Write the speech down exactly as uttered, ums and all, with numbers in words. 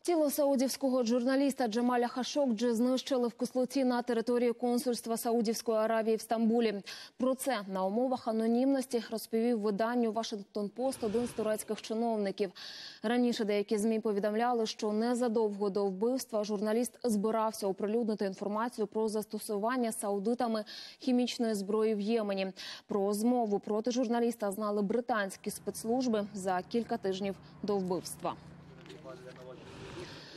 Тіло саудівського журналіста Джамаля Хашокджі знищили в кислоті на території консульства Саудівської Аравії в Стамбулі. Про це на умовах анонімності розповів виданню «Вашингтон-Пост» один з турецьких чиновників. Раніше деякі ЗМІ повідомляли, що незадовго до вбивства журналіст збирався оприлюднити інформацію про застосування саудитами хімічної зброї в Ємені. Про змову проти журналіста знали британські спецслужби за кілька тижнів до вбивства.